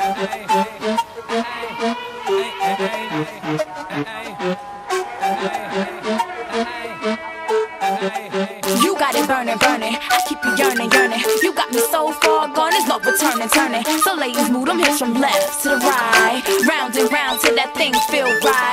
You got it burning, burning. I keep you yearning, yearning. You got me so far gone, there's no returning, turning. So ladies, move them hips from left to the right, round and round till that thing feel right.